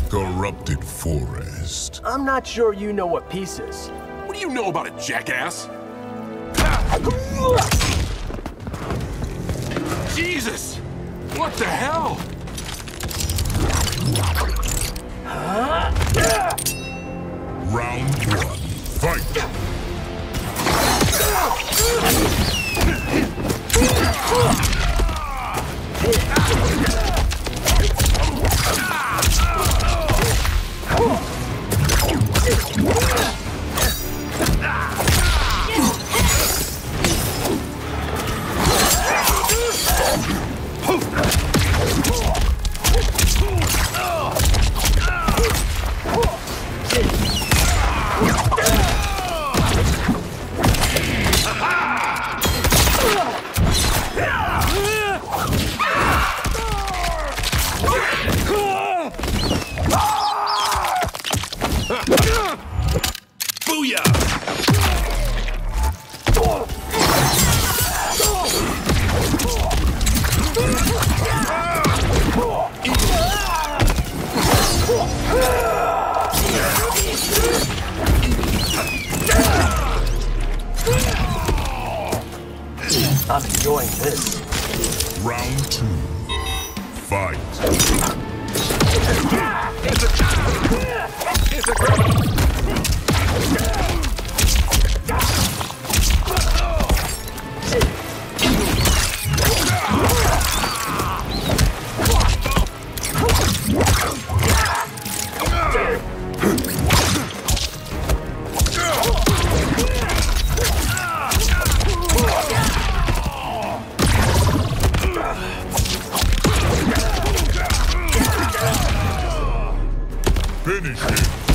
Corrupted forest. I'm not sure you know what peace is. What do you know about it, jackass? Jesus! What the hell? Round one. Fight! I'm enjoying this. Round two. Fight! It's a criminal! Finish him!